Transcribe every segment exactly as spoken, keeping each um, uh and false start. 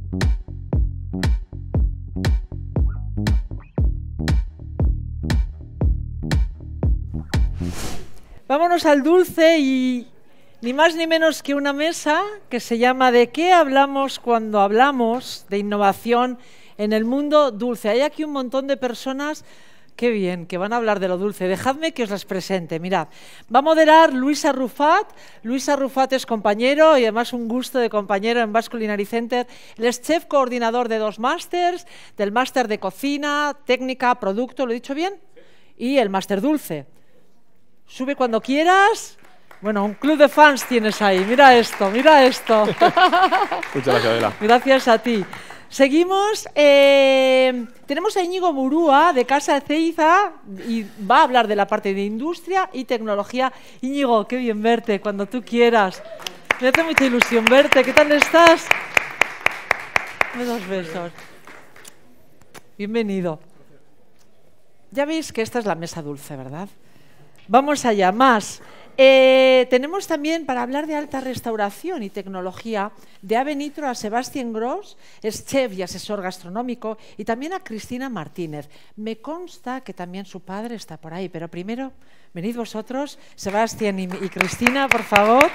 Vámonos al dulce y ni más ni menos que una mesa que se llama ¿De qué hablamos cuando hablamos de innovación en el mundo dulce? Hay aquí un montón de personas, qué bien, que van a hablar de lo dulce. Dejadme que os las presente. Mirad, va a moderar Luis Arrufat. Luis Arrufat es compañero y además un gusto de compañero en Basque Culinary Center. Él es chef coordinador de dos másters, del máster de cocina, técnica, producto, ¿lo he dicho bien? Y el máster dulce. Sube cuando quieras. Bueno, un club de fans tienes ahí. Mira esto, mira esto. Muchas gracias, Adela. Gracias a ti. Seguimos. Eh, tenemos a Íñigo Murúa, de Casa Ezeiza, y va a hablar de la parte de industria y tecnología. Íñigo, qué bien verte, cuando tú quieras. Me hace mucha ilusión verte. ¿Qué tal estás? Dame dos besos. Bienvenido. Ya veis que esta es la mesa dulce, ¿verdad? Vamos allá, más. Eh, tenemos también, para hablar de alta restauración y tecnología, de Ave Nitro a Sebastián Gros, es chef y asesor gastronómico, y también a Cristina Martínez. Me consta que también su padre está por ahí, pero primero, venid vosotros, Sebastián y, y Cristina, por favor.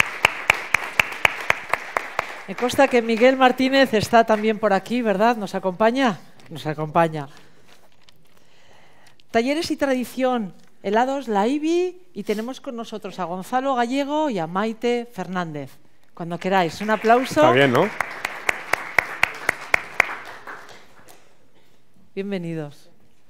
Me consta que Miguel Martínez está también por aquí, ¿verdad? ¿Nos acompaña? Nos acompaña. Talleres y tradición. Helados La Ibi, y tenemos con nosotros a Gonzalo Gallego y a Maite Fernández. Cuando queráis, un aplauso. Está bien, ¿no? Bienvenidos.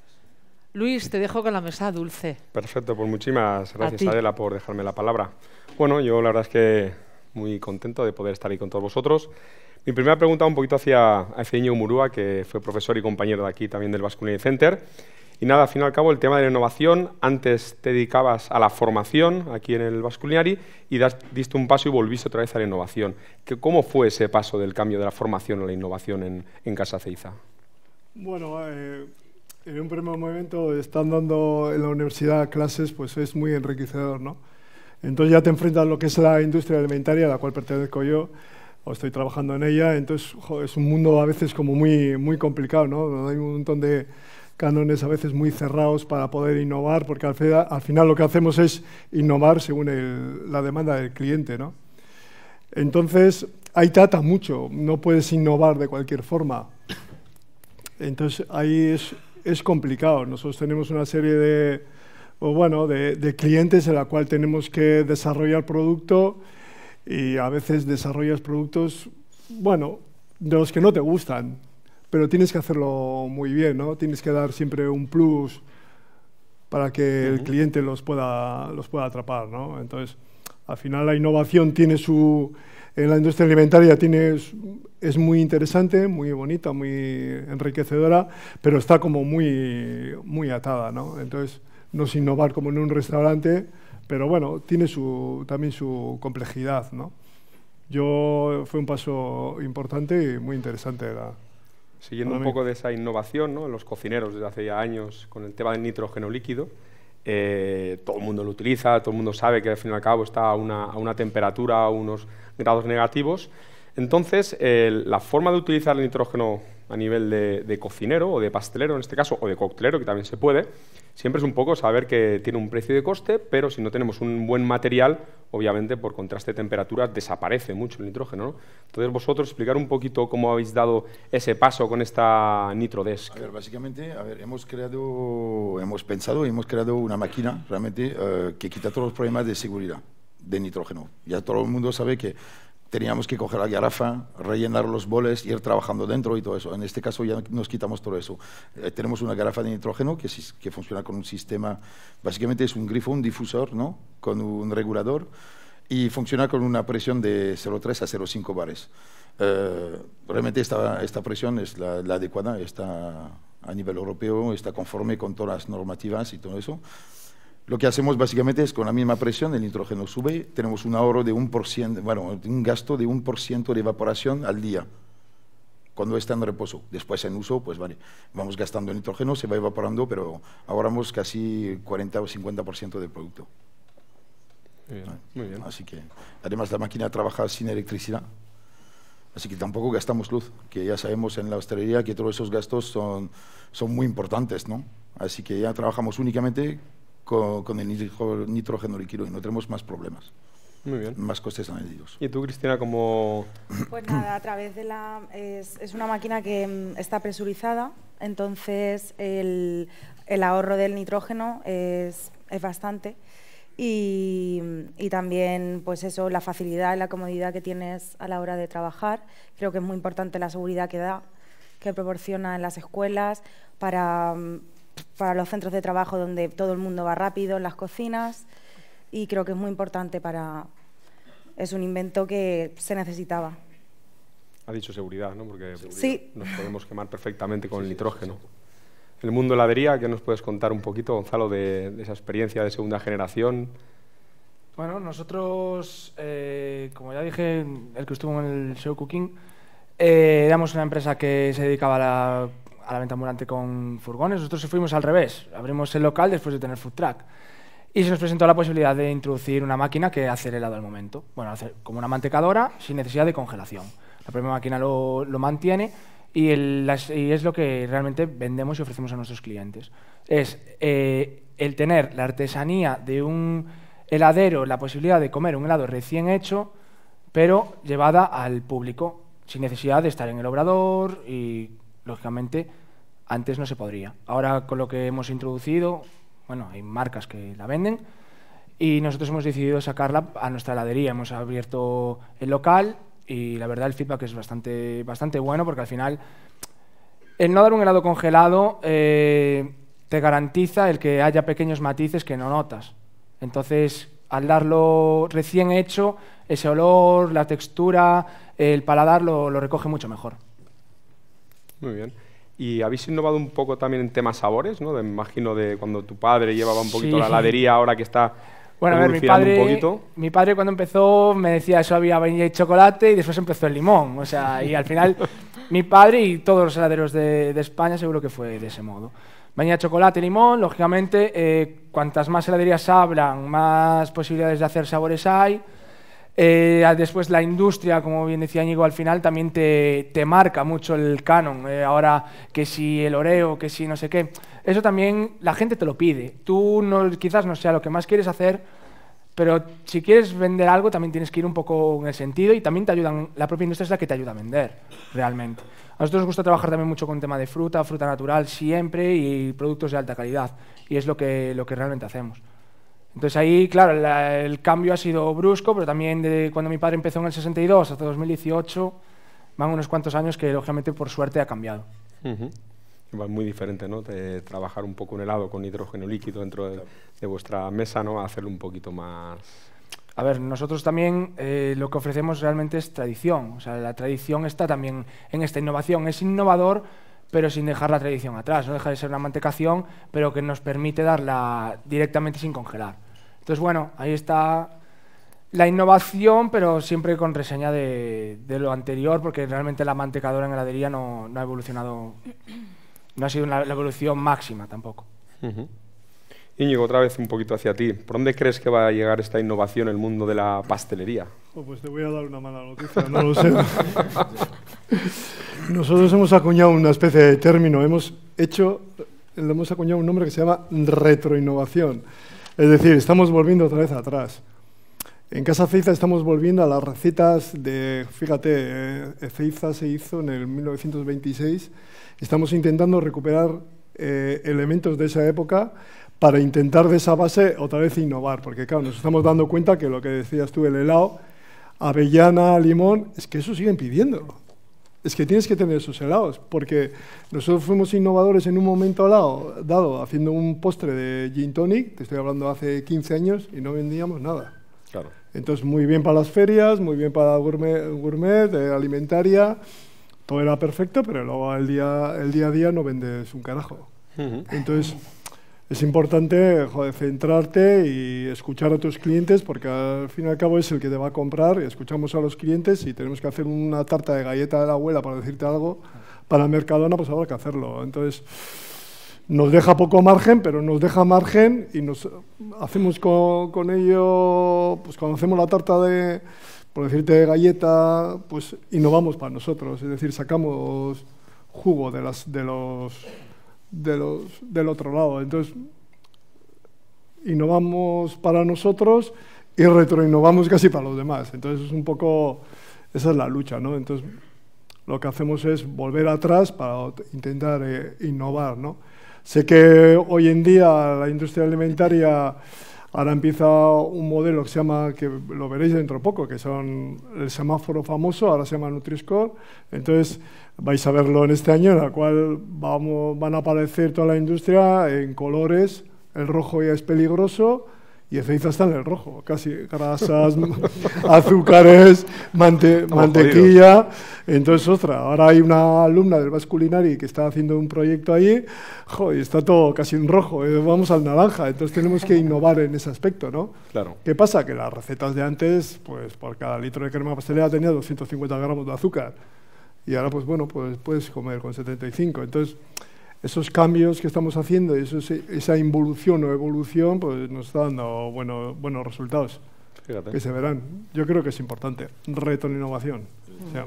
Luis, te dejo con la mesa dulce. Perfecto, pues muchísimas gracias, Adela, por dejarme la palabra. Bueno, yo la verdad es que muy contento de poder estar ahí con todos vosotros. Mi primera pregunta un poquito hacia, hacia Íñigo Murúa, que fue profesor y compañero de aquí también del Basque Culinary Center. Y nada, al fin y al cabo, el tema de la innovación, antes te dedicabas a la formación aquí en el Basque Culinary y das, diste un paso y volviste otra vez a la innovación. ¿Cómo fue ese paso del cambio de la formación a la innovación en, en Casa Ezeiza? Bueno, eh, en un primer momento, estando dando en la universidad clases, pues es muy enriquecedor, ¿no? Entonces ya te enfrentas a lo que es la industria alimentaria, a la cual pertenezco yo, o estoy trabajando en ella, entonces jo, es un mundo a veces como muy, muy complicado, ¿no? Hay un montón de cánones a veces muy cerrados para poder innovar, porque al final, al final lo que hacemos es innovar según el, la demanda del cliente, ¿no? Entonces, ahí trata mucho, no puedes innovar de cualquier forma. Entonces, ahí es, es complicado. Nosotros tenemos una serie de, o bueno, de, de clientes en la cual tenemos que desarrollar producto y a veces desarrollas productos, bueno, de los que no te gustan, pero tienes que hacerlo muy bien, ¿no? Tienes que dar siempre un plus para que el cliente los pueda, los pueda atrapar, ¿no? Entonces, al final la innovación tiene su... En la industria alimentaria tiene, es muy interesante, muy bonita, muy enriquecedora, pero está como muy, muy atada, ¿no? Entonces, no es innovar como en un restaurante, pero bueno, tiene su, también su complejidad, ¿no? Yo, fue un paso importante y muy interesante. La, Siguiendo un poco de esa innovación, ¿no? Los cocineros desde hace ya años con el tema del nitrógeno líquido, eh, todo el mundo lo utiliza, todo el mundo sabe que al fin y al cabo está a una, a una temperatura, a unos grados negativos. Entonces, eh, la forma de utilizar el nitrógeno a nivel de, de cocinero o de pastelero en este caso, o de coctelero, que también se puede, siempre es un poco saber que tiene un precio de coste, pero si no tenemos un buen material, obviamente por contraste de temperaturas desaparece mucho el nitrógeno, ¿no? Entonces vosotros explicar un poquito cómo habéis dado ese paso con esta NitroDesk. A ver, básicamente, a ver, hemos creado, hemos pensado y hemos creado una máquina realmente uh, que quita todos los problemas de seguridad de nitrógeno. Ya todo el mundo sabe que teníamos que coger la garrafa, rellenar los boles, ir trabajando dentro y todo eso. En este caso ya nos quitamos todo eso. Eh, tenemos una garrafa de nitrógeno que, que funciona con un sistema, básicamente es un grifo, un difusor, ¿no? Con un regulador y funciona con una presión de cero coma tres a cero coma cinco bares. Eh, realmente esta, esta presión es la, la adecuada, está a nivel europeo, está conforme con todas las normativas y todo eso. Lo que hacemos básicamente es con la misma presión, el nitrógeno sube, tenemos un ahorro de un por ciento, bueno, un gasto de un por ciento de evaporación al día, cuando está en reposo. Después en uso, pues vale, vamos gastando el nitrógeno, se va evaporando, pero ahorramos casi cuarenta o cincuenta por ciento del producto. Muy bien, muy bien. Así que, además la máquina trabaja sin electricidad. Así que tampoco gastamos luz, que ya sabemos en la hostelería que todos esos gastos son, son muy importantes, ¿no? Así que ya trabajamos únicamente con, con el nitrógeno líquido y no tenemos más problemas. Muy bien. Más costes añadidos. ¿Y tú, Cristina, cómo...? Pues nada, a través de la... Es, es una máquina que mm, está presurizada, entonces el, el ahorro del nitrógeno es, es bastante. Y, y también, pues eso, la facilidad y la comodidad que tienes a la hora de trabajar. Creo que es muy importante la seguridad que da, que proporciona en las escuelas, para, para los centros de trabajo donde todo el mundo va rápido, en las cocinas. Y creo que es muy importante para... Es un invento que se necesitaba. Ha dicho seguridad, ¿no? Porque sí. Nos podemos quemar perfectamente con el nitrógeno. En el mundo de la heladería, ¿qué nos puedes contar un poquito, Gonzalo, de, de esa experiencia de segunda generación? Bueno, nosotros, eh, como ya dije, el que estuvo en el show cooking, eh, éramos una empresa que se dedicaba a la, a la venta ambulante con furgones. Nosotros fuimos al revés, abrimos el local después de tener food truck. Y se nos presentó la posibilidad de introducir una máquina que hace el helado al momento. Bueno, hace como una mantecadora sin necesidad de congelación. La propia máquina lo, lo mantiene y, el, las, y es lo que realmente vendemos y ofrecemos a nuestros clientes. Es eh, el tener la artesanía de un heladero, la posibilidad de comer un helado recién hecho, pero llevada al público, sin necesidad de estar en el obrador y, lógicamente, antes no se podría. Ahora, con lo que hemos introducido, bueno, hay marcas que la venden y nosotros hemos decidido sacarla a nuestra heladería. Hemos abierto el local y la verdad el feedback es bastante, bastante bueno, porque al final el no dar un helado congelado eh, te garantiza el que haya pequeños matices que no notas. Entonces, al darlo recién hecho, ese olor, la textura, el paladar lo, lo recoge mucho mejor. Muy bien. Y habéis innovado un poco también en temas sabores, ¿no? Me imagino de cuando tu padre llevaba un poquito sí. la heladería, ahora que está bueno, a ver, mi padre, un poquito. Mi padre cuando empezó me decía eso había vainilla y chocolate y después empezó el limón. O sea, y al final mi padre y todos los heladeros de, de España seguro que fue de ese modo. Vainilla, chocolate, limón, lógicamente, eh, cuantas más heladerías abran, más posibilidades de hacer sabores hay. Eh, después la industria, como bien decía Íñigo, al final también te, te marca mucho el canon. Eh, ahora que si el Oreo, que si no sé qué, eso también la gente te lo pide. Tú no, quizás no sea lo que más quieres hacer, pero si quieres vender algo también tienes que ir un poco en el sentido y también te ayudan, la propia industria es la que te ayuda a vender, realmente. A nosotros nos gusta trabajar también mucho con tema de fruta, fruta natural siempre y productos de alta calidad, y es lo que, lo que realmente hacemos. Entonces ahí, claro, la, el cambio ha sido brusco, pero también de cuando mi padre empezó en el sesenta y dos hasta dos mil dieciocho, van unos cuantos años que, lógicamente, por suerte ha cambiado. Uh-huh. Igual muy diferente, ¿no? De trabajar un poco un helado con nitrógeno líquido dentro de, de vuestra mesa, ¿no? A hacerlo un poquito más... A ver, nosotros también eh, lo que ofrecemos realmente es tradición. O sea, la tradición está también en esta innovación. Es innovador, pero sin dejar la tradición atrás. No deja de ser una mantecación, pero que nos permite darla directamente sin congelar. Entonces, bueno, ahí está la innovación, pero siempre con reseña de, de lo anterior, porque realmente la mantecadora en heladería no, no ha evolucionado, no ha sido una, la evolución máxima tampoco. Uh-huh. Íñigo, otra vez un poquito hacia ti. ¿Por dónde crees que va a llegar esta innovación en el mundo de la pastelería? Oh, pues te voy a dar una mala noticia, no lo sé. Nosotros hemos acuñado una especie de término, hemos hecho, le hemos acuñado un nombre que se llama retroinnovación. Es decir, estamos volviendo otra vez atrás. En Casa Ceiza estamos volviendo a las recetas de, fíjate, eh, Ceiza se hizo en el mil novecientos veintiséis. Estamos intentando recuperar eh, elementos de esa época para intentar de esa base otra vez innovar, porque claro, nos estamos dando cuenta que lo que decías tú, el helado, avellana, limón, es que eso siguen pidiendo. Es que tienes que tener esos helados, porque nosotros fuimos innovadores en un momento dado, dado haciendo un postre de gin tonic, te estoy hablando hace quince años, y no vendíamos nada. Claro. Entonces, muy bien para las ferias, muy bien para gourmet, gourmet eh, alimentaria, todo era perfecto, pero luego el día, el día a día no vendes un carajo. Uh-huh. Entonces, es importante, joder, centrarte y escuchar a tus clientes, porque al fin y al cabo es el que te va a comprar, y escuchamos a los clientes y tenemos que hacer una tarta de galleta de la abuela para decirte algo, para Mercadona pues habrá que hacerlo. Entonces, nos deja poco margen, pero nos deja margen y nos hacemos con, con ello, pues cuando hacemos la tarta de, por decirte galleta, pues innovamos para nosotros, es decir, sacamos jugo de las, de los, de los, del otro lado. Entonces, innovamos para nosotros y retroinnovamos casi para los demás. Entonces, es un poco, esa es la lucha, ¿no? Entonces, lo que hacemos es volver atrás para intentar eh, innovar, ¿no? Sé que hoy en día la industria alimentaria ahora empieza un modelo que se llama, que lo veréis dentro de poco, que son el semáforo famoso, ahora se llama Nutri-Score. Entonces, vais a verlo en este año, en el cual vamos, van a aparecer toda la industria en colores. El rojo ya es peligroso y Ezeiza está en el rojo, casi grasas, azúcares, mante, mantequilla. Entonces, otra, ahora hay una alumna del Basque Culinary que está haciendo un proyecto ahí, jo, y está todo casi en rojo, eh, vamos al naranja. Entonces tenemos que innovar en ese aspecto, ¿no? Claro. ¿Qué pasa? Que las recetas de antes, pues por cada litro de crema pastelera tenía doscientos cincuenta gramos de azúcar. Y ahora, pues bueno, pues puedes comer con setenta y cinco. Entonces, esos cambios que estamos haciendo y eso, esa involución o evolución, pues nos está dando bueno, buenos resultados. Fíjate. Que se verán. Yo creo que es importante. Reto en innovación. Sí.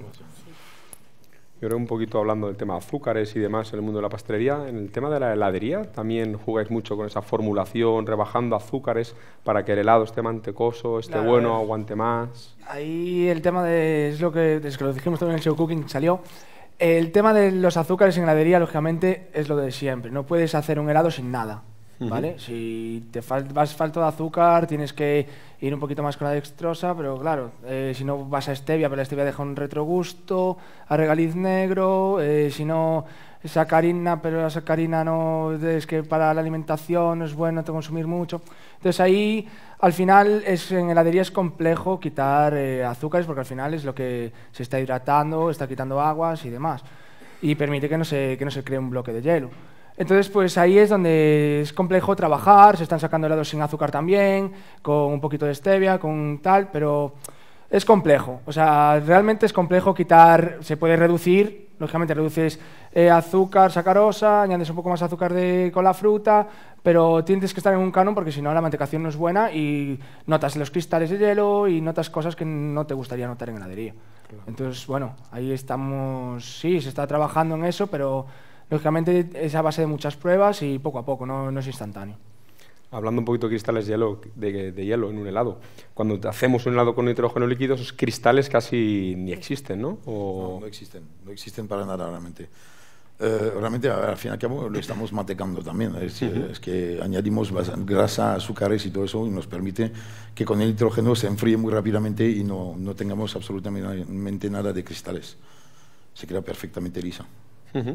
Yo creo un poquito hablando del tema de azúcares y demás en el mundo de la pastelería, en el tema de la heladería también jugáis mucho con esa formulación, rebajando azúcares para que el helado esté mantecoso, esté claro, bueno, aguante más. Ahí el tema de, es lo que, es que lo dijimos también en el show cooking, salió. El tema de los azúcares en heladería, lógicamente, es lo de siempre. No puedes hacer un helado sin nada, ¿vale? Uh-huh. Si te fal vas falto de azúcar, tienes que ir un poquito más con la dextrosa, pero claro, eh, si no vas a stevia, pero la stevia deja un retrogusto, a regaliz negro, eh, si no sacarina, pero la sacarina no es que para la alimentación no es bueno te consumir mucho. Entonces ahí, al final, es, en heladería es complejo quitar eh, azúcares porque al final es lo que se está hidratando, está quitando aguas y demás. Y permite que no se, que no se cree un bloque de hielo. Entonces, pues ahí es donde es complejo trabajar, se están sacando helados sin azúcar también, con un poquito de stevia, con tal, pero es complejo. O sea, realmente es complejo quitar, se puede reducir, lógicamente reduces eh, azúcar, sacarosa, añades un poco más azúcar de, con la fruta, pero tienes que estar en un canon porque si no la mantecación no es buena y notas los cristales de hielo y notas cosas que no te gustaría notar en heladería. Claro. Entonces, bueno, ahí estamos, sí, se está trabajando en eso, pero lógicamente es a base de muchas pruebas y poco a poco, no, no es instantáneo. Hablando un poquito de cristales de hielo, de, de hielo en un helado, cuando hacemos un helado con nitrógeno líquido, esos cristales casi ni existen, ¿no? O... No, no existen, no existen para nada realmente. Eh, realmente, al fin y al cabo, lo estamos mantecando también. Es, uh-huh. es que añadimos grasa, azúcares y todo eso y nos permite que con el nitrógeno se enfríe muy rápidamente y no, no tengamos absolutamente nada de cristales. Se queda perfectamente lisa. Uh-huh.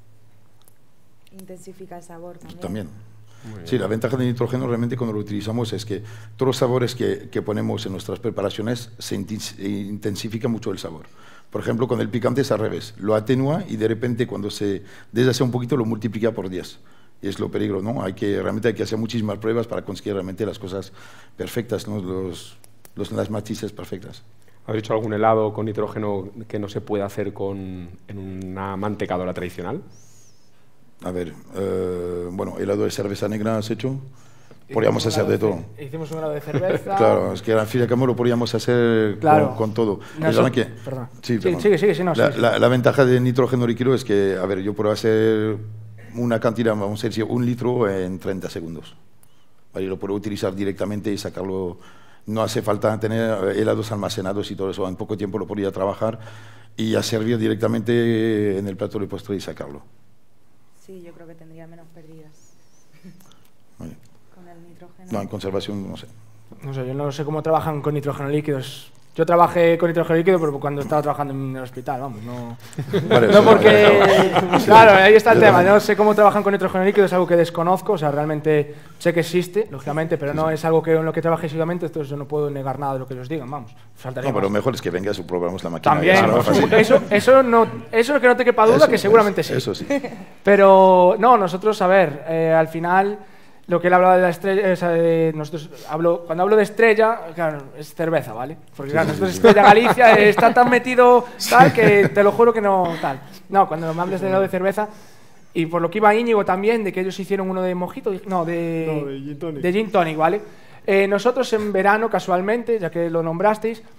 Intensifica el sabor también. También. Sí, la ventaja del nitrógeno realmente cuando lo utilizamos es que todos los sabores que, que ponemos en nuestras preparaciones se intensifica mucho el sabor. Por ejemplo, con el picante es al revés, lo atenúa y de repente cuando se deshace un poquito lo multiplica por diez. Y es lo peligro, ¿no? Hay que, realmente hay que hacer muchísimas pruebas para conseguir realmente las cosas perfectas, ¿no? Los, los, las matices perfectas. ¿Has hecho algún helado con nitrógeno que no se puede hacer con, en una mantecadora tradicional? A ver, eh, bueno, helado de cerveza negra has hecho, podríamos hacer de todo. Hicimos un helado de cerveza. Claro, es que al fin y al cabo lo podríamos hacer claro. con, con todo. No, es so, que, perdón. Sí, sí, perdón. Sigue, sigue, sí, no, la, sí, la, sí. la ventaja del nitrógeno líquido es que, a ver, yo puedo hacer una cantidad, vamos a decir, un litro en treinta segundos. ¿Vale? Lo puedo utilizar directamente y sacarlo. No hace falta tener helados almacenados y todo eso. En poco tiempo lo podría trabajar y ya servir directamente en el plato de postre y sacarlo. Sí, yo creo que tendría menos pérdidas. Vale. Con el nitrógeno. No, en conservación no sé. No sé, yo no sé cómo trabajan con nitrógeno líquidos. Yo trabajé con nitrógeno líquido, pero cuando estaba trabajando en el hospital, vamos, no... Vale, no porque... Claro, ahí está el tema, no sé cómo trabajan con nitrógeno líquido, es algo que desconozco, o sea, realmente sé que existe, lógicamente, pero no es algo que en lo que trabajé exclusivamente, entonces yo no puedo negar nada de lo que ellos digan, vamos. No, pero mejor es que vengas y probamos la máquina. También, eso, eso, no, eso que no te quepa duda, eso, que seguramente eso, sí. Eso sí. Pero, no, nosotros, a ver, eh, al final... Lo que él hablaba de la estrella, es, eh, nosotros hablo, cuando hablo de estrella, claro, es cerveza, ¿vale? Porque claro, nosotros Estrella Galicia está tan metido tal que te lo juro que no tal. No, cuando me hables de helado de cerveza, y por lo que iba Íñigo también, de que ellos hicieron uno de mojito, no, de, no, de gin tonic, de gin tonic, ¿vale? Eh, nosotros en verano, casualmente, ya que lo nombrasteis,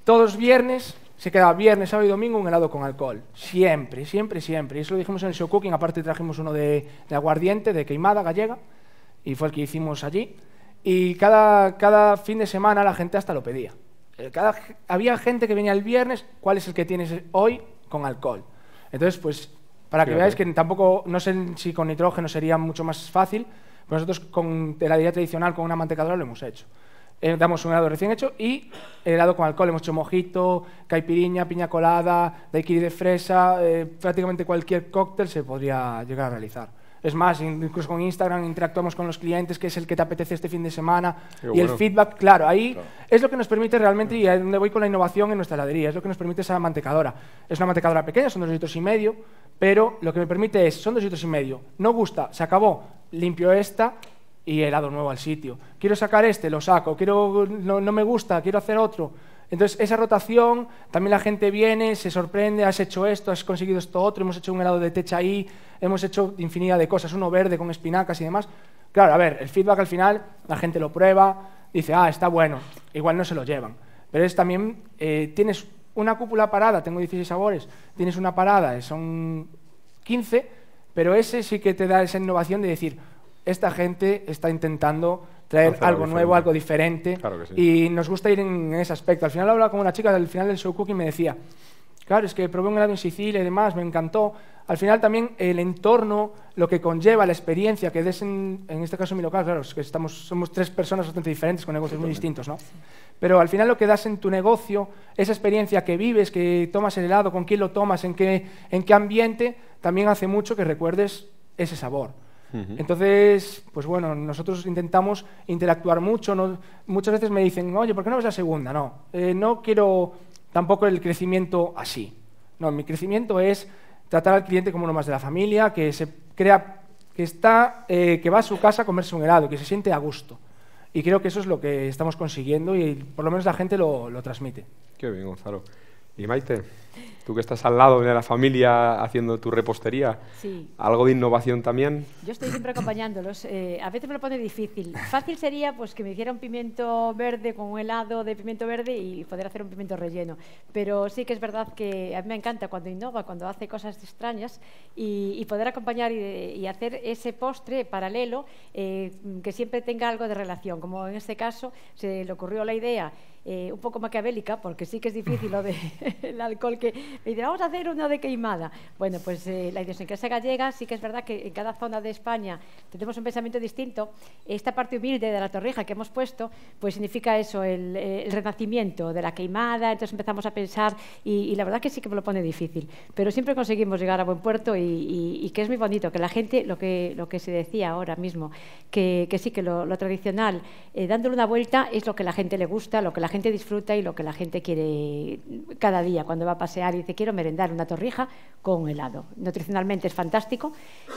todos los viernes se quedaba viernes, sábado y domingo un helado con alcohol. Siempre, siempre, siempre. Y eso lo dijimos en el show cooking. Aparte trajimos uno de, de aguardiente, de queimada gallega, y fue el que hicimos allí. Y cada, cada fin de semana la gente hasta lo pedía. Cada, había gente que venía el viernes, ¿cuál es el que tienes hoy con alcohol? Entonces, pues, para que veáis que tampoco, no sé si con nitrógeno sería mucho más fácil, pero nosotros con heladería tradicional, con una mantecadora, lo hemos hecho. Eh, damos un helado recién hecho y helado con alcohol. Hemos hecho mojito, caipiriña, piña colada, daiquiri de fresa, eh, prácticamente cualquier cóctel se podría llegar a realizar. Es más, incluso con Instagram interactuamos con los clientes, que es el que te apetece este fin de semana. Qué y bueno. El feedback, claro, ahí claro. es lo que nos permite realmente, y a donde voy con la innovación en nuestra heladería, es lo que nos permite esa mantecadora. Es una mantecadora pequeña, son dos litros y medio, pero lo que me permite es, son dos litros y medio, no gusta, se acabó, limpio esta y helado nuevo al sitio. Quiero sacar este, lo saco, quiero, no, no me gusta, quiero hacer otro. Entonces, esa rotación, también la gente viene, se sorprende, has hecho esto, has conseguido esto otro, hemos hecho un helado de techa ahí, hemos hecho infinidad de cosas, uno verde con espinacas y demás. Claro, a ver, el feedback al final, la gente lo prueba, dice, ah, está bueno, igual no se lo llevan. Pero es también, eh, tienes una cúpula parada, tengo dieciséis sabores, tienes una parada, son quince, pero ese sí que te da esa innovación de decir, esta gente está intentando traer algo, algo nuevo, algo diferente, claro que sí. Y nos gusta ir en ese aspecto. Al final hablaba con una chica del final del show cooking y me decía, claro, es que probé un helado en Sicilia y demás, me encantó. Al final también el entorno, lo que conlleva, la experiencia que des en, en este caso en mi local, claro, es que estamos, somos tres personas bastante diferentes con negocios muy distintos, ¿no? Pero al final lo que das en tu negocio, esa experiencia que vives, que tomas el helado, con quién lo tomas, en qué, en qué ambiente, también hace mucho que recuerdes ese sabor. Uh-huh. Entonces, pues bueno, nosotros intentamos interactuar mucho. No, muchas veces me dicen, oye, ¿por qué no ves la segunda? No, eh, no quiero tampoco el crecimiento así. No, mi crecimiento es tratar al cliente como uno más de la familia, que se crea, que está, eh, que va a su casa a comerse un helado, que se siente a gusto. Y creo que eso es lo que estamos consiguiendo y por lo menos la gente lo, lo transmite. Qué bien, Gonzalo. Y Maite, tú que estás al lado de la familia haciendo tu repostería, sí. ¿Algo de innovación también? Yo estoy siempre acompañándolos. Eh, a veces me lo pone difícil. Fácil sería pues que me hiciera un pimiento verde con un helado de pimiento verde y poder hacer un pimiento relleno. Pero sí que es verdad que a mí me encanta cuando innova, cuando hace cosas extrañas y, y poder acompañar y, y hacer ese postre paralelo eh, que siempre tenga algo de relación. Como en este caso se le ocurrió la idea Eh, un poco maquiavélica, porque sí que es difícil lo del alcohol, que me dicen, vamos a hacer una de queimada. Bueno, pues eh, la idiosincrasia gallega sí que es verdad que en cada zona de España tenemos un pensamiento distinto. Esta parte humilde de la torrija que hemos puesto, pues significa eso, el, el renacimiento de la queimada, entonces empezamos a pensar y, y la verdad que sí que me lo pone difícil, pero siempre conseguimos llegar a buen puerto y, y, y que es muy bonito, que la gente, lo que, lo que se decía ahora mismo, que, que sí que lo, lo tradicional, eh, dándole una vuelta es lo que la gente le gusta, lo que la gente gente disfruta y lo que la gente quiere cada día cuando va a pasear y dice quiero merendar una torrija con helado. Nutricionalmente es fantástico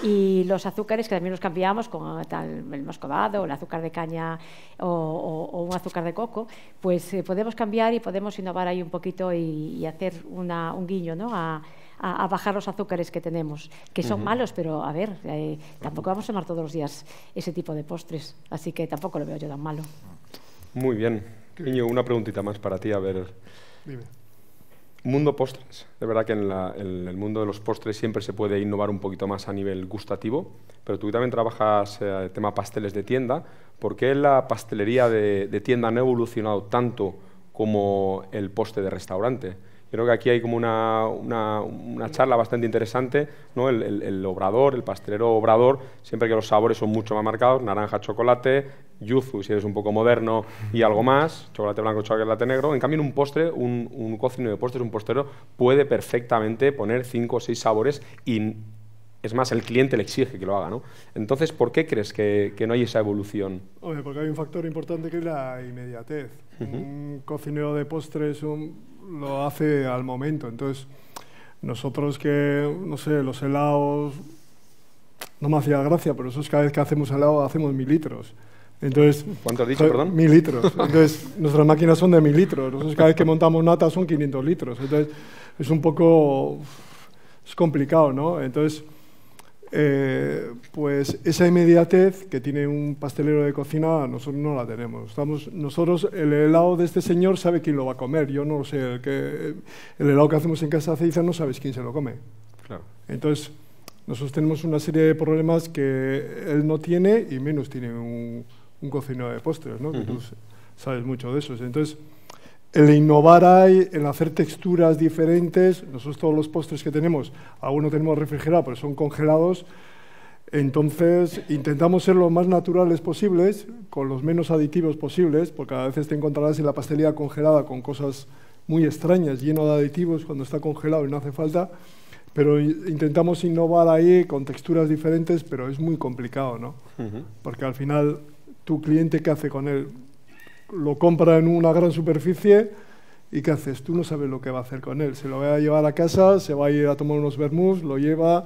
y los azúcares que también los cambiamos con tal, el moscovado, el azúcar de caña o, o, o un azúcar de coco, pues eh, podemos cambiar y podemos innovar ahí un poquito y, y hacer una, un guiño, ¿no? a, a, a bajar los azúcares que tenemos, que son uh-huh. malos, pero a ver, eh, tampoco vamos a tomar todos los días ese tipo de postres, así que tampoco lo veo yo tan malo. Muy bien. Niño, una preguntita más para ti, a ver. Dime. Mundo postres. De verdad que en, la, en el mundo de los postres siempre se puede innovar un poquito más a nivel gustativo, pero tú también trabajas eh, el tema pasteles de tienda. ¿Por qué la pastelería de, de tienda no ha evolucionado tanto como el postre de restaurante? Creo que aquí hay como una, una, una charla bastante interesante, ¿no? El, el, el obrador, el pastelero obrador, siempre que los sabores son mucho más marcados, naranja, chocolate, yuzu, si eres un poco moderno, y algo más, chocolate blanco, chocolate negro. En cambio, en un postre, un, un cocinero de postres, un postero, puede perfectamente poner cinco o seis sabores y, es más, el cliente le exige que lo haga, ¿no? Entonces, ¿por qué crees que, que no hay esa evolución? Hombre, porque hay un factor importante que es la inmediatez. Uh-huh. Un cocinero de postres un, lo hace al momento. Entonces, nosotros que, no sé, los helados, no me hacía gracia, pero eso es cada vez que hacemos helado hacemos mil litros. Entonces, ¿cuánto has dicho, perdón? Mil litros. Entonces, nuestras máquinas son de mil litros. Nosotros cada vez que montamos nata son quinientos litros. Entonces, es un poco... es complicado, ¿no? Entonces, Eh, pues esa inmediatez que tiene un pastelero de cocina, nosotros no la tenemos. Estamos, nosotros, el helado de este señor sabe quién lo va a comer. Yo no lo sé. El, que, el helado que hacemos en Casa Ceiza no sabes quién se lo come. Claro. Entonces, nosotros tenemos una serie de problemas que él no tiene y menos tiene un, un cocinero de postres, ¿no? Uh-huh. Que tú sabes mucho de eso. Entonces, el innovar ahí, el hacer texturas diferentes, nosotros todos los postres que tenemos, algunos tenemos refrigerados, pero son congelados, entonces intentamos ser lo más naturales posibles, con los menos aditivos posibles, porque a veces te encontrarás en la pastelería congelada con cosas muy extrañas, lleno de aditivos cuando está congelado y no hace falta, pero intentamos innovar ahí con texturas diferentes, pero es muy complicado, ¿no? Uh-huh. Porque al final, tu cliente, ¿qué hace con él? Lo compra en una gran superficie y ¿qué haces? Tú no sabes lo que va a hacer con él. Se lo va a llevar a casa, se va a ir a tomar unos vermús, lo lleva,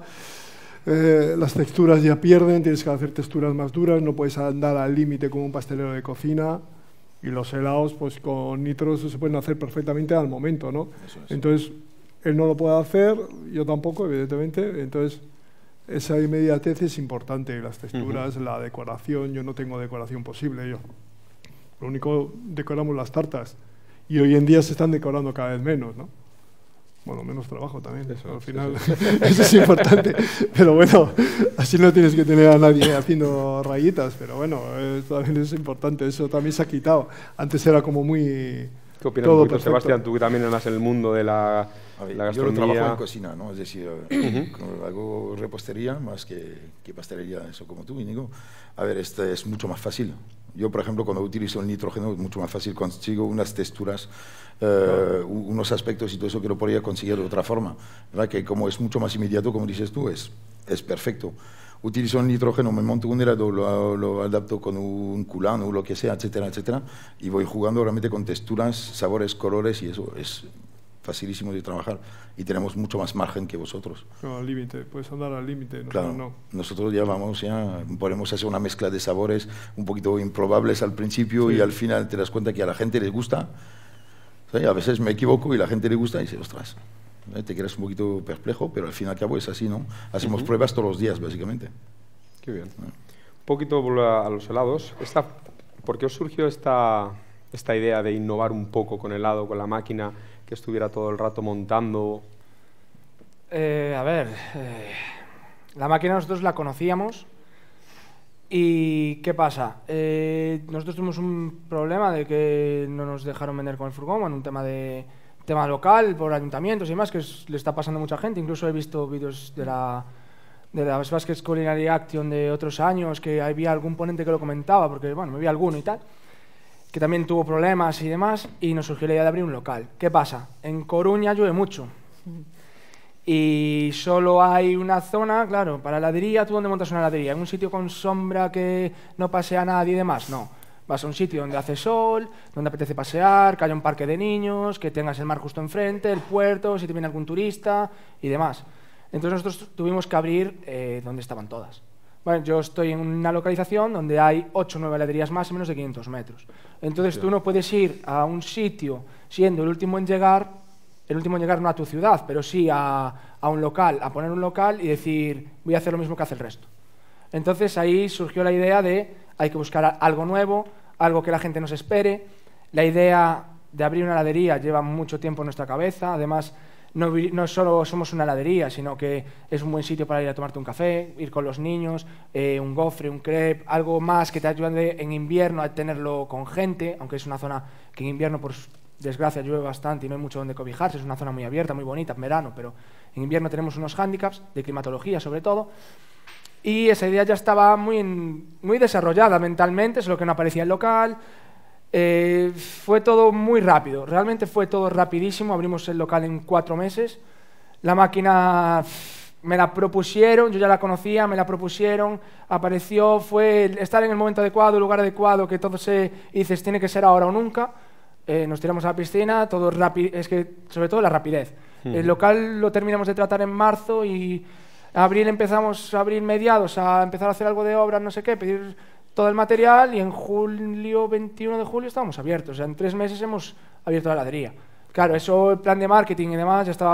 eh, las texturas ya pierden, tienes que hacer texturas más duras, no puedes andar al límite como un pastelero de cocina, y los helados pues con nitros se pueden hacer perfectamente al momento, ¿no? Eso es. Entonces, él no lo puede hacer, yo tampoco, evidentemente, entonces esa inmediatez es importante, las texturas, uh-huh. la decoración, yo no tengo decoración posible, yo. Lo único, decoramos las tartas. Y hoy en día se están decorando cada vez menos, ¿no? Bueno, menos trabajo también, eso, al final. Eso, eso. Eso es importante. Pero bueno, así no tienes que tener a nadie haciendo rayitas. Pero bueno, eh, también es importante. Eso también se ha quitado. Antes era como muy... ¿Qué opinas un poquito, Sebastián? Tú que también andas en el mundo de la, ver, la gastronomía. Yo trabajo en cocina, ¿no? Es decir, uh-huh. hago repostería más que, que pastelería, eso como tú, Íñigo. A ver, este es mucho más fácil. Yo, por ejemplo, cuando utilizo el nitrógeno es mucho más fácil, consigo unas texturas, eh, claro. unos aspectos y todo eso que lo podría conseguir de otra forma. ¿Verdad? Que como es mucho más inmediato, como dices tú, es, es perfecto. Utilizo el nitrógeno, me monto un helado, lo, lo adapto con un culán o lo que sea, etcétera, etcétera, y voy jugando realmente con texturas, sabores, colores, y eso es facilísimo de trabajar. Y tenemos mucho más margen que vosotros. No, al límite, puedes andar al límite. Nosotros claro, no. Nosotros ya vamos, ya podemos hacer una mezcla de sabores un poquito improbables al principio sí. y al final te das cuenta que a la gente les gusta. ¿Sí? A veces me equivoco y la gente le gusta y dice, ostras. Te quedas un poquito perplejo, pero al fin y al cabo es así, ¿no? Hacemos uh-huh. pruebas todos los días, básicamente. Qué bien. Uh-huh. Un poquito a los helados. Esta, ¿Por qué os surgió esta, esta idea de innovar un poco con helado, con la máquina, que estuviera todo el rato montando? Eh, a ver, eh, la máquina nosotros la conocíamos y ¿qué pasa? Eh, nosotros tuvimos un problema de que no nos dejaron vender con el furgón, en un tema de... tema local, por ayuntamientos y demás, que es, le está pasando a mucha gente. Incluso he visto vídeos de la de la Basque Culinary Action de otros años, que había algún ponente que lo comentaba, porque bueno, me vi alguno y tal, que también tuvo problemas y demás, y nos surgió la idea de abrir un local. ¿Qué pasa? En Coruña llueve mucho, y solo hay una zona, claro, para heladería. ¿Tú dónde montas una heladería? ¿En un sitio con sombra que no pase a nadie y demás? No. Vas a un sitio donde hace sol, donde apetece pasear, que haya un parque de niños, que tengas el mar justo enfrente, el puerto, si te viene algún turista y demás. Entonces nosotros tuvimos que abrir eh, donde estaban todas. Bueno, yo estoy en una localización donde hay ocho o nueve heladerías más en menos de quinientos metros. Entonces sí. tú no puedes ir a un sitio siendo el último en llegar, el último en llegar no a tu ciudad, pero sí a, a un local, a poner un local y decir, voy a hacer lo mismo que hace el resto. Entonces ahí surgió la idea de, hay que buscar algo nuevo, algo que la gente nos espere. La idea de abrir una heladería lleva mucho tiempo en nuestra cabeza. Además, no, no solo somos una heladería, sino que es un buen sitio para ir a tomarte un café, ir con los niños, eh, un gofre, un crepe, algo más que te ayude en invierno a tenerlo con gente, aunque es una zona que en invierno, por desgracia, llueve bastante y no hay mucho donde cobijarse. Es una zona muy abierta, muy bonita en verano, pero en invierno tenemos unos hándicaps de climatología sobre todo. Y esa idea ya estaba muy, en, muy desarrollada mentalmente, solo que no aparecía el local. Eh, fue todo muy rápido, realmente fue todo rapidísimo. Abrimos el local en cuatro meses. La máquina me la propusieron, yo ya la conocía, me la propusieron, apareció, fue estar en el momento adecuado, el lugar adecuado, que todo se dices, tiene que ser ahora o nunca. Eh, nos tiramos a la piscina, todo rápido, es que sobre todo la rapidez. Uh-huh. El local lo terminamos de tratar en marzo y abril empezamos, abril mediados, a empezar a hacer algo de obra, no sé qué, pedir todo el material, y en julio, veintiuno de julio estábamos abiertos. O sea, en tres meses hemos abierto la heladería. Claro, eso, el plan de marketing y demás, ya estaba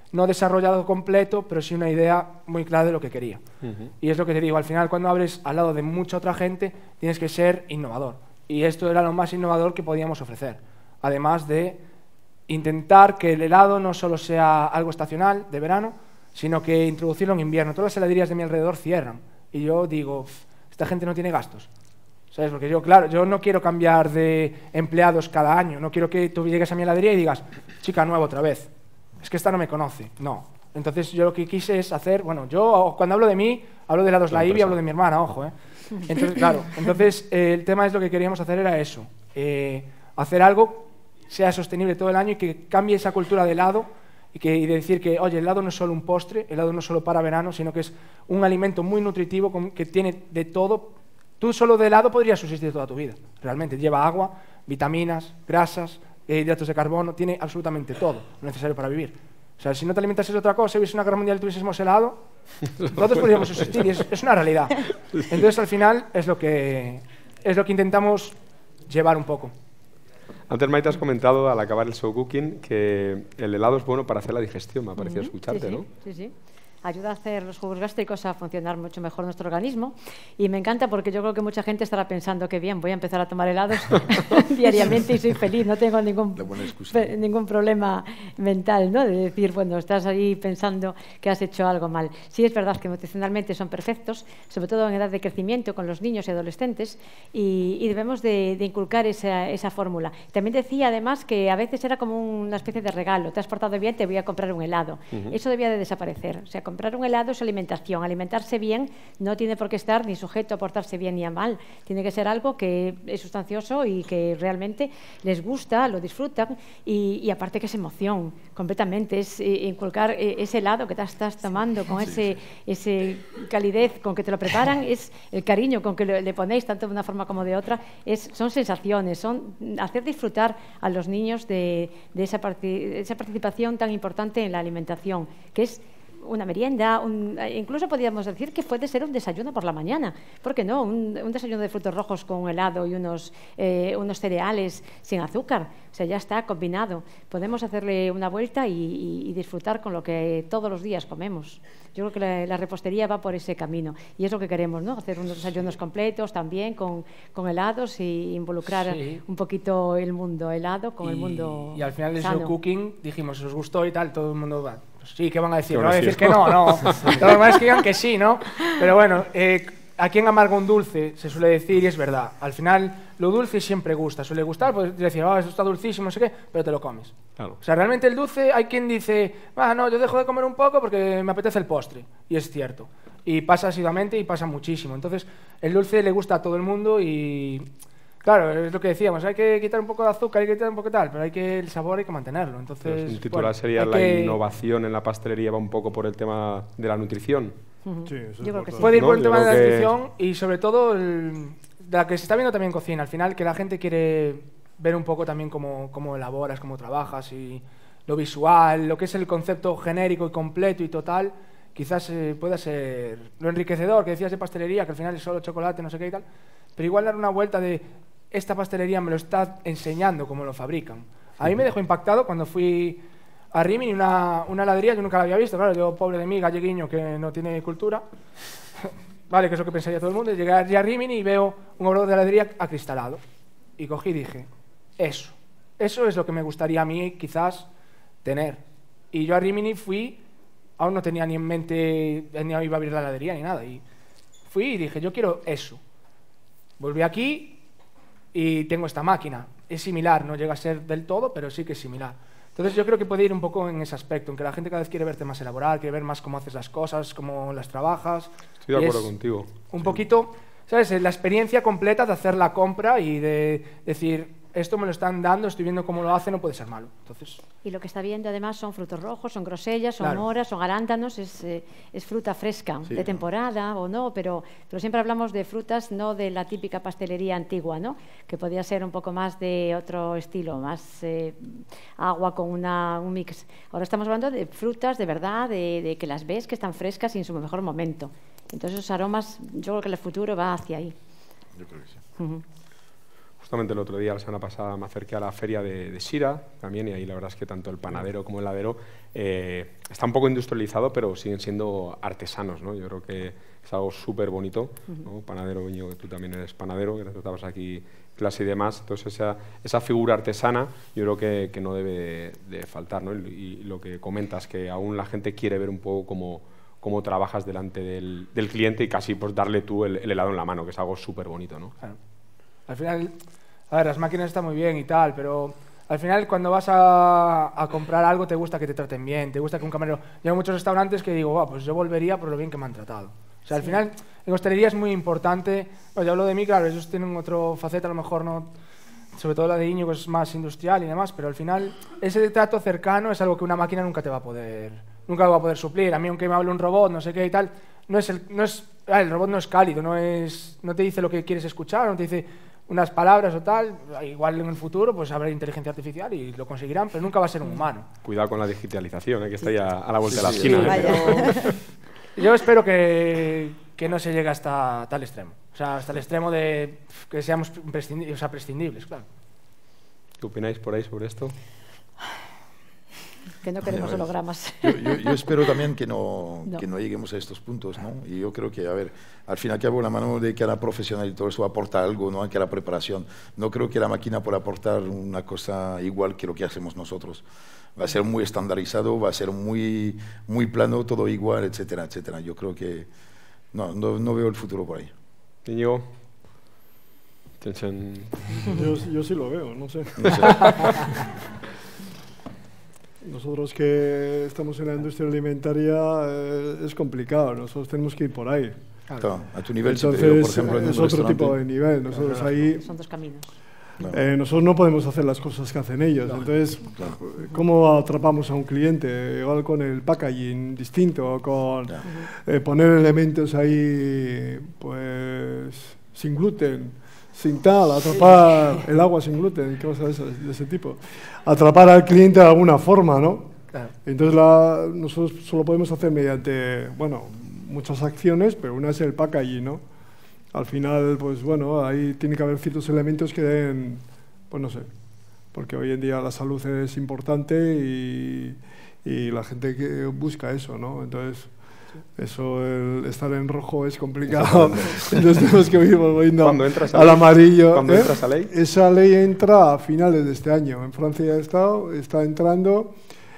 no desarrollado completo, pero sí una idea muy clara de lo que quería. Uh-huh. Y es lo que te digo, al final cuando abres al lado de mucha otra gente, tienes que ser innovador. Y esto era lo más innovador que podíamos ofrecer. Además de intentar que el helado no solo sea algo estacional, de verano, sino que introducirlo en invierno. Todas las heladerías de mi alrededor cierran. Y yo digo, esta gente no tiene gastos. ¿Sabes? Porque yo, claro, yo no quiero cambiar de empleados cada año. No quiero que tú llegues a mi heladería y digas, chica nueva otra vez. Es que esta no me conoce. No. Entonces yo lo que quise es hacer, bueno, yo cuando hablo de mí, hablo de helados La Ibi, hablo de mi hermana, ojo, ¿eh? Entonces, claro, entonces eh, el tema es lo que queríamos hacer era eso. Eh, hacer algo sea sostenible todo el año y que cambie esa cultura de helado y, que, y de decir que, oye, el helado no es solo un postre, el helado no es solo para verano, sino que es un alimento muy nutritivo con, que tiene de todo. Tú solo de helado podrías subsistir toda tu vida, realmente. Lleva agua, vitaminas, grasas, eh, hidratos de carbono, tiene absolutamente todo lo necesario para vivir. O sea, si no te alimentas de otra cosa y hubiese una guerra mundial y tuviésemos helado, todos podríamos subsistir y es, es una realidad. Entonces, al final, es lo que, es lo que intentamos llevar un poco. Antes, Maite, has comentado al acabar el show cooking que el helado es bueno para hacer la digestión, me ha parecido Uh-huh. escucharte, Sí, sí, ¿no? sí, sí. Ayuda a hacer los jugos gástricos a funcionar mucho mejor nuestro organismo y me encanta porque yo creo que mucha gente estará pensando que bien, voy a empezar a tomar helados diariamente y soy feliz, no tengo ningún, pe- ningún problema mental, ¿no? De decir, bueno, estás ahí pensando que has hecho algo mal. Sí, es verdad que nutricionalmente son perfectos, sobre todo en edad de crecimiento con los niños y adolescentes y, y debemos de, de inculcar esa, esa fórmula. También decía además que a veces era como una especie de regalo, te has portado bien, te voy a comprar un helado. Uh-huh. Eso debía de desaparecer, o sea, comprar un helado es alimentación. Alimentarse bien no tiene por qué estar ni sujeto a portarse bien ni a mal. Tiene que ser algo que es sustancioso y que realmente les gusta, lo disfrutan y, y aparte que es emoción, completamente. Es eh, inculcar eh, ese helado que te estás tomando con sí, ese, sí. ese calidez con que te lo preparan, es el cariño con que le, le ponéis, tanto de una forma como de otra. Es, son sensaciones, son hacer disfrutar a los niños de, de esa, parti- esa participación tan importante en la alimentación, que es una merienda, un, incluso podríamos decir que puede ser un desayuno por la mañana. ¿Por qué no? Un, un desayuno de frutos rojos con un helado y unos, eh, unos cereales sin azúcar. O sea, ya está combinado. Podemos hacerle una vuelta y, y, y disfrutar con lo que todos los días comemos. Yo creo que la, la repostería va por ese camino. Y es lo que queremos, ¿no? Hacer unos desayunos completos también con, con helados y involucrar sí. un poquito el mundo helado con y, el mundo Y al final del sano. show cooking dijimos, ¿os gustó y tal? Todo el mundo va. Sí, ¿qué van a decir? No van a decir que no, no. Lo normal es que digan que sí, ¿no? Pero bueno, eh, ¿a quién amarga un dulce? Se suele decir y es verdad. Al final, lo dulce siempre gusta. Suele gustar, pues decir, ah, oh, esto está dulcísimo, no sé qué, pero te lo comes. Claro. O sea, realmente el dulce, hay quien dice, ah, no, yo dejo de comer un poco porque me apetece el postre. Y es cierto. Y pasa asiduamente y pasa muchísimo. Entonces, el dulce le gusta a todo el mundo y... Claro, es lo que decíamos, hay que quitar un poco de azúcar, hay que quitar un poco de tal, pero hay que el sabor hay que mantenerlo. Entonces, el titular bueno, sería la que... innovación en la pastelería va un poco por el tema de la nutrición. Uh-huh. Sí, eso yo creo que sí. Puede ir por ¿no? el tema de la que... nutrición y sobre todo el, de la que se está viendo también en cocina. Al final que la gente quiere ver un poco también cómo, cómo elaboras, cómo trabajas y lo visual, lo que es el concepto genérico y completo y total, quizás eh, pueda ser lo enriquecedor que decías de pastelería, que al final es solo chocolate, no sé qué y tal, pero igual dar una vuelta de esta pastelería me lo está enseñando cómo lo fabrican. A mí me dejó impactado cuando fui a Rimini, una, una heladería, yo nunca la había visto, claro, yo pobre de mí, galleguiño, que no tiene cultura, vale, que es lo que pensaría todo el mundo, llegué allí a Rimini y veo un obrador de heladería acristalado. Y cogí y dije, eso, eso es lo que me gustaría a mí quizás tener. Y yo a Rimini fui, aún no tenía ni en mente, ni iba a abrir la heladería ni nada, y fui y dije, yo quiero eso. Volví aquí y tengo esta máquina. Es similar, no llega a ser del todo, pero sí que es similar. Entonces yo creo que puede ir un poco en ese aspecto, en que la gente cada vez quiere verte más elaborar, quiere ver más cómo haces las cosas, cómo las trabajas. Estoy de acuerdo contigo. Un sí. poquito, ¿sabes? La experiencia completa de hacer la compra y de decir, esto me lo están dando, estoy viendo cómo lo hace, no puede ser malo. Entonces... Y lo que está viendo además son frutos rojos, son grosellas, son claro. moras, son arándanos, es, eh, es fruta fresca, sí, de temporada ¿no? o no, pero, pero siempre hablamos de frutas, no de la típica pastelería antigua, ¿no? Que podía ser un poco más de otro estilo, más eh, agua con una, un mix. Ahora estamos hablando de frutas de verdad, de, de que las ves que están frescas y en su mejor momento. Entonces esos aromas, yo creo que el futuro va hacia ahí. Yo creo que sí. Uh-huh. Justamente el otro día, la semana pasada, me acerqué a la feria de, de Sira también, y ahí la verdad es que tanto el panadero como el heladero eh, está un poco industrializado, pero siguen siendo artesanos, ¿no? Yo creo que es algo súper bonito, ¿no? Panadero, Íñigo, que tú también eres panadero, que te tratabas aquí clase y demás, entonces esa, esa figura artesana yo creo que, que no debe de faltar, ¿no? Y, y lo que comentas, que aún la gente quiere ver un poco cómo, cómo trabajas delante del, del cliente y casi pues darle tú el, el helado en la mano, que es algo súper bonito, ¿no? Claro. Al final, a ver, las máquinas están muy bien y tal, pero al final cuando vas a, a comprar algo te gusta que te traten bien, te gusta que un camarero... Yo hay muchos restaurantes que digo, wow, pues yo volvería por lo bien que me han tratado. O sea, al final, en hostelería es muy importante, bueno, yo hablo de mí, claro, ellos tienen otro faceta, a lo mejor no, sobre todo la de Íñigo, que es más industrial y demás, pero al final ese trato cercano es algo que una máquina nunca te va a poder, nunca lo va a poder suplir. A mí, aunque me hable un robot, no sé qué y tal, no es el, no es, el robot no es cálido, no, es, no te dice lo que quieres escuchar, no te dice unas palabras o tal. Igual en el futuro pues habrá inteligencia artificial y lo conseguirán, pero nunca va a ser un humano. Cuidado con la digitalización, ¿eh? Que está ya a la vuelta sí, de la esquina. Sí, ¿eh? Yo espero que, que no se llegue hasta tal extremo, o sea, hasta el extremo de que seamos prescindibles, o sea, prescindibles, claro. ¿Qué opináis por ahí sobre esto? Que no queremos hologramas. Yo, yo, yo espero también que no, no. que no lleguemos a estos puntos, ¿no? Y yo creo que, a ver, al fin y al cabo, la mano de cada profesional y todo eso aporta algo, ¿no? Que la preparación. No creo que la máquina pueda aportar una cosa igual que lo que hacemos nosotros. Va a ser muy estandarizado, va a ser muy, muy plano, todo igual, etcétera, etcétera. Yo creo que no, no, no veo el futuro por ahí. Niño. Yo, yo sí lo veo, no sé. No sé. Nosotros que estamos en la industria alimentaria eh, es complicado, nosotros tenemos que ir por ahí. Claro, a tu nivel Entonces, superior, por ejemplo, en un es otro restaurante. tipo de nivel. Nosotros ahí, son dos caminos. Eh, nosotros no podemos hacer las cosas que hacen ellos. Claro. Entonces, Claro. ¿cómo atrapamos a un cliente? Igual con el packaging distinto, con Claro. eh, poner elementos ahí, pues, sin gluten, sin tal, atrapar el agua sin gluten y cosas de ese, de ese tipo. Atrapar al cliente de alguna forma, ¿no? Claro. Entonces, la, nosotros solo podemos hacer mediante, bueno, muchas acciones, pero una es el packaging, ¿no? Al final, pues bueno, ahí tiene que haber ciertos elementos que den, pues no sé, porque hoy en día la salud es importante y, y la gente que busca eso, ¿no? Entonces, eso, el estar en rojo es complicado. Entonces tenemos que ir volviendo al amarillo. ¿Cuándo ¿eh? entra esa ley? Esa ley entra a finales de este año. En Francia ya está, está entrando.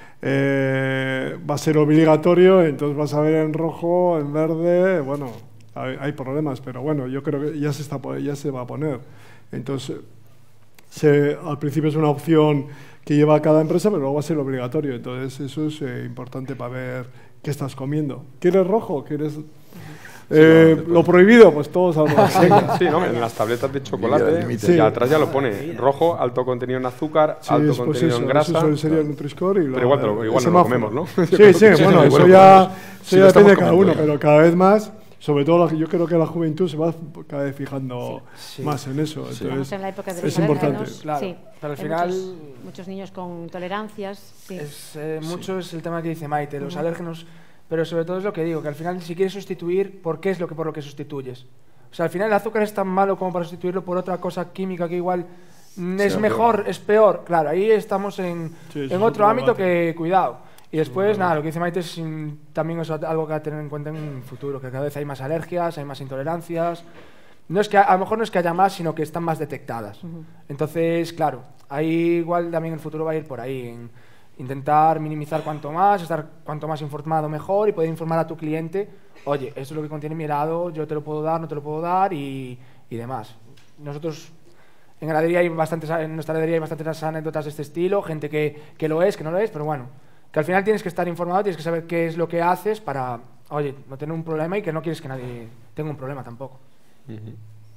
Eh, va a ser obligatorio, entonces vas a ver en rojo, en verde, bueno, hay, hay problemas, pero bueno, yo creo que ya se, está, ya se va a poner. Entonces, se, al principio es una opción que lleva cada empresa, pero luego va a ser obligatorio. Entonces, eso es eh, importante para ver qué estás comiendo. ¿Quieres rojo? ¿Quieres...? Eh, Sí, no, lo prohibido, pues todos algo así. Sí, ¿no? En las tabletas de chocolate, Límite, y límite. atrás ya lo pone rojo, alto contenido en azúcar, Sí, alto es, pues contenido eso, en grasa. eso sería el Nutri-Score y lo- Pero igual, te lo- el igual no lo semáforo. comemos, ¿no? Sí, sí, bueno, sí, eso bueno, ya, pues, eso sí ya lo depende estamos de cada uno, comiendo ya. pero cada vez más, sobre todo la- yo creo que la juventud se va cada vez fijando Sí. más en eso. Sí. Estamos Entonces, en la época de es los importante. alérgenos, Claro, sí. pero al Hay final- muchos, muchos niños con tolerancias, sí. Es, eh, mucho es el tema que dice Maite, los alérgenos, pero sobre todo es lo que digo, que al final si quieres sustituir, ¿por qué es lo que por lo que sustituyes? O sea, al final el azúcar es tan malo como para sustituirlo por otra cosa química que igual mm, es Sea mejor, peor. es peor. Claro, ahí estamos en, Sí, eso en es otro otro ámbito debate. que cuidado. Y después, nada, lo que dice Maite es mm, también es algo que hay que tener en cuenta en un futuro, que cada vez hay más alergias, hay más intolerancias. No es que, a lo mejor no es que haya más, sino que están más detectadas. Entonces, claro, ahí igual también el futuro va a ir por ahí, en intentar minimizar cuanto más, estar cuanto más informado mejor y poder informar a tu cliente, oye, esto es lo que contiene mi helado, yo te lo puedo dar, no te lo puedo dar y, y demás. Nosotros en heladería hay bastantes, en nuestra heladería hay bastantes anécdotas de este estilo, gente que, que lo es, que no lo es, pero bueno, que al final tienes que estar informado, tienes que saber qué es lo que haces para, oye, no tener un problema y que no quieres que nadie tenga un problema tampoco. Ujú.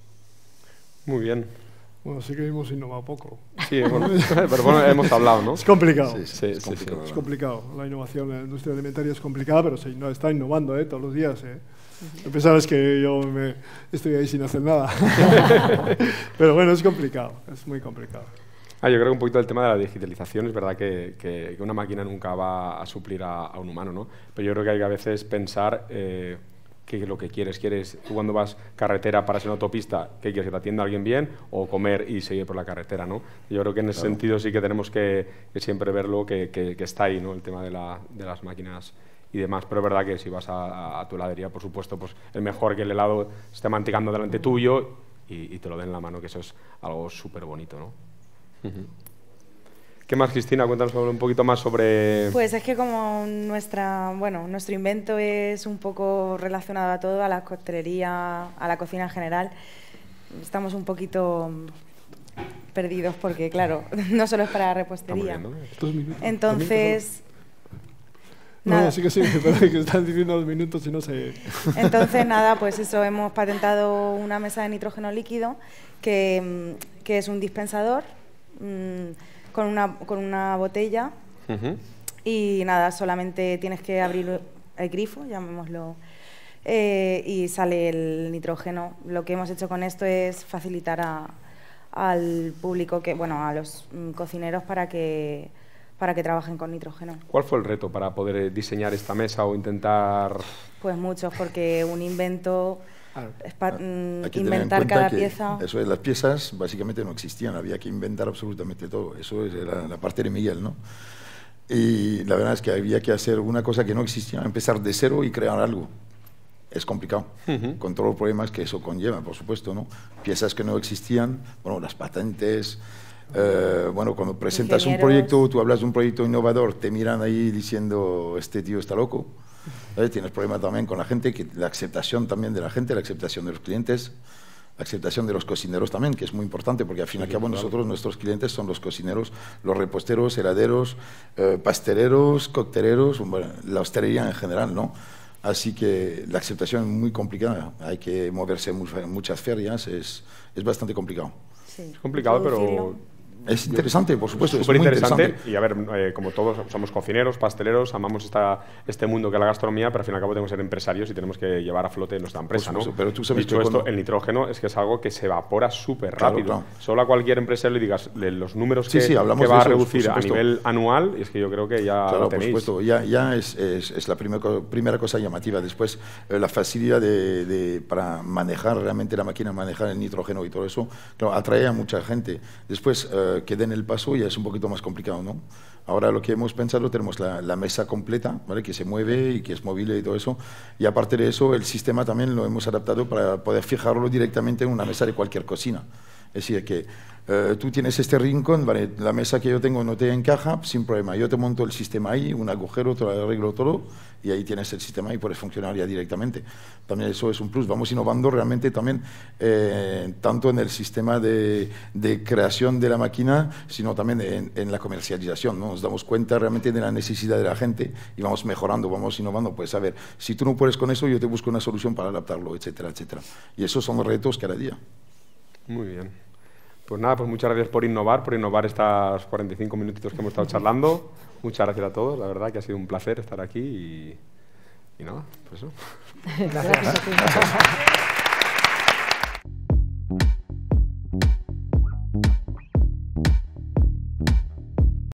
Muy bien. bueno, sí que hemos innovado poco. Sí, bueno, pero bueno, hemos hablado, ¿no? Es complicado. Sí, sí, Sí, es sí, complicado. Es complicado. La innovación en la industria alimentaria es complicada, pero se inno- está innovando ¿eh? todos los días. ¿eh? Tú pensabas que yo me estoy ahí sin hacer nada. Pero bueno, es complicado, es muy complicado. Ah, yo creo que un poquito el tema de la digitalización, es verdad que, que- que una máquina nunca va a suplir a, a un humano, ¿no? Pero yo creo que hay que a veces pensar, eh, qué es lo que quieres. ¿Quieres, tú cuando vas carretera, paras en autopista, qué quieres, que te atienda alguien bien o comer y seguir por la carretera, ¿no? Yo creo que en ese claro. sentido sí que tenemos que, que siempre verlo, que, que, que está ahí, ¿no? El tema de, la, de las máquinas y demás, pero es verdad que si vas a, a tu heladería, por supuesto, pues es mejor que el helado esté mantecando delante tuyo y, y te lo den en la mano, que eso es algo súper bonito, ¿no? Uh-huh. ¿Qué más, Cristina? Cuéntanos un poquito más sobre... Pues es que como nuestra, bueno, nuestro invento es un poco relacionado a todo, a la coctelería, a la cocina en general, estamos un poquito perdidos porque, claro, no solo es para repostería. Entonces... No, no, sí que sí, pero que están diciendo los minutos y no sé... Entonces, nada, pues eso, hemos patentado una mesa de nitrógeno líquido que, que es un dispensador mmm, con, una, con una botella uh-huh. y nada, solamente tienes que abrir el grifo, llamémoslo, eh, y sale el nitrógeno. Lo que hemos hecho con esto es facilitar a, al público, que, bueno, a los mm, cocineros para que... para que trabajen con nitrógeno. ¿Cuál fue el reto para poder diseñar esta mesa o intentar...? Pues muchos, porque un invento, claro. es pa, mm, inventar cada pieza... Eso es, las piezas básicamente no existían, había que inventar absolutamente todo. Eso era la parte de Miguel, ¿no? Y la verdad es que había que hacer una cosa que no existía, empezar de cero y crear algo. Es complicado, uh-huh. con todos los problemas que eso conlleva, por supuesto, ¿no? Piezas que no existían, bueno, las patentes... Uh, bueno, cuando presentas un proyecto, tú hablas de un proyecto innovador, te miran ahí diciendo, este tío está loco. ¿Eh? Tienes problemas también con la gente, que la aceptación también de la gente, la aceptación de los clientes, la aceptación de los cocineros también, que es muy importante, porque al fin y al cabo nosotros, nuestros clientes son los cocineros, los reposteros, heladeros, eh, pasteleros, cocteleros, bueno, la hostelería en general, ¿no? Así que la aceptación es muy complicada, hay que moverse en muchas ferias, es, es bastante complicado. Sí. Es complicado, pero... Es interesante, por supuesto. Súper interesante. interesante. Y a ver, eh, como todos somos cocineros, pasteleros, amamos esta, este mundo que es la gastronomía, pero al fin y al cabo tenemos que ser empresarios y tenemos que llevar a flote nuestra empresa, ¿no? Pero tú sabes Dicho que esto, cuando... el nitrógeno es que es algo que se evapora súper claro, rápido. Claro. Solo a cualquier empresario le digas de los números sí, que, sí, que va eso, a reducir a nivel anual, y es que yo creo que ya claro, lo tenéis. Por supuesto, ya, ya es, es, es la primer, primera cosa llamativa. Después, eh, la facilidad de, de, para manejar realmente la máquina, manejar el nitrógeno y todo eso, claro, atrae a mucha gente. Después, eh, que den el paso ya es un poquito más complicado, ¿no? Ahora lo que hemos pensado, tenemos la, la mesa completa, ¿vale? Que se mueve y que es móvil y todo eso, y aparte de eso, el sistema también lo hemos adaptado para poder fijarlo directamente en una mesa de cualquier cocina. Es decir, que eh, tú tienes este rincón, ¿vale? La mesa que yo tengo no te encaja, sin problema. Yo te monto el sistema ahí, un agujero, te lo arreglo todo, y ahí tienes el sistema y puedes funcionar ya directamente. También eso es un plus. Vamos innovando realmente también, eh, tanto en el sistema de, de creación de la máquina, sino también en, en la comercialización, ¿no? Nos damos cuenta realmente de la necesidad de la gente y vamos mejorando, vamos innovando. Pues a ver, si tú no puedes con eso, yo te busco una solución para adaptarlo, etcétera, etcétera. Y esos son los retos cada día. Muy bien. Pues nada, pues muchas gracias por innovar, por innovar estas cuarenta y cinco minutitos que hemos estado charlando. Muchas gracias a todos, la verdad que ha sido un placer estar aquí y, y nada, pues eso. Gracias. Gracias.